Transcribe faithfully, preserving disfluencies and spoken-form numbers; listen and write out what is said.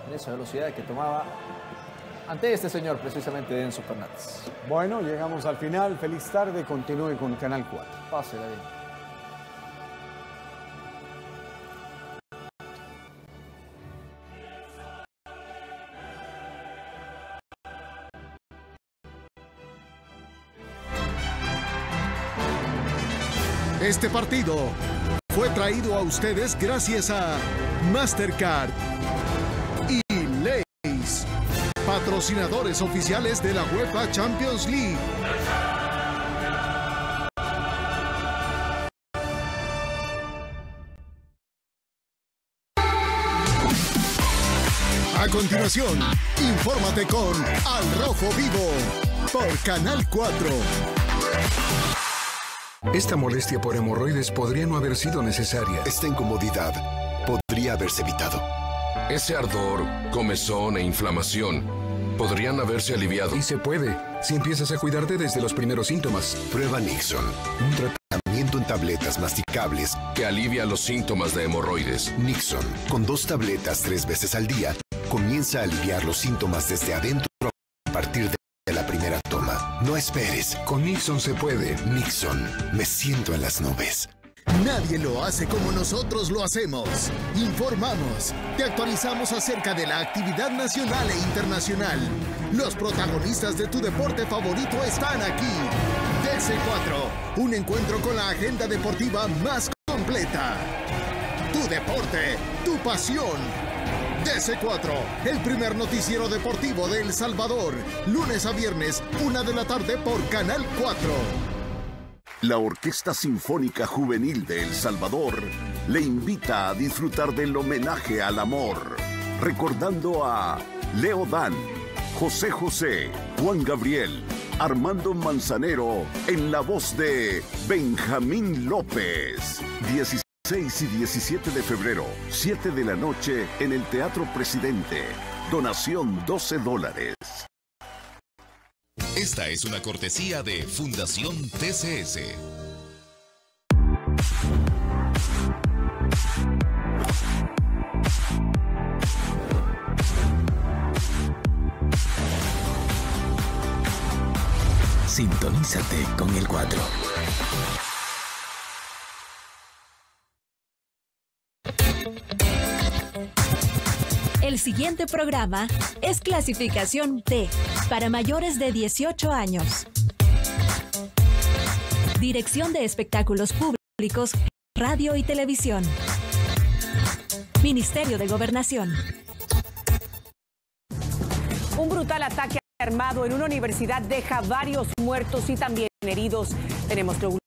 en esa velocidad que tomaba ante este señor, precisamente Enzo Fernández. Bueno, llegamos al final. Feliz tarde. Continúe con Canal cuatro. Pásela bien. Este partido fue traído a ustedes gracias a Mastercard y Lay's, patrocinadores oficiales de la UEFA Champions League. A continuación, infórmate con Al Rojo Vivo por Canal cuatro. Esta molestia por hemorroides podría no haber sido necesaria. Esta incomodidad podría haberse evitado. Ese ardor, comezón e inflamación podrían haberse aliviado. Y se puede, si empiezas a cuidarte desde los primeros síntomas. Prueba Nixon, un tratamiento en tabletas masticables que alivia los síntomas de hemorroides. Nixon, con dos tabletas tres veces al día, comienza a aliviar los síntomas desde adentro a partir de la primera toma. No esperes. Con Nixon se puede. Nixon, me siento en las nubes. Nadie lo hace como nosotros lo hacemos. Informamos, te actualizamos acerca de la actividad nacional e internacional. Los protagonistas de tu deporte favorito están aquí. D C cuatro, un encuentro con la agenda deportiva más completa. Tu deporte, tu pasión. D C cuatro, el primer noticiero deportivo de El Salvador. Lunes a viernes, una de la tarde por Canal cuatro. La Orquesta Sinfónica Juvenil de El Salvador le invita a disfrutar del homenaje al amor, recordando a Leo Dan, José José, Juan Gabriel, Armando Manzanero, en la voz de Benjamín López. dieciséis y diecisiete de febrero, siete de la noche, en el Teatro Presidente. Donación doce dólares. Esta es una cortesía de Fundación T C S. Sintonízate con el cuatro. El siguiente programa es clasificación T para mayores de dieciocho años. Dirección de Espectáculos Públicos, Radio y Televisión. Ministerio de Gobernación. Un brutal ataque armado en una universidad deja varios muertos y también heridos. Tenemos lo último.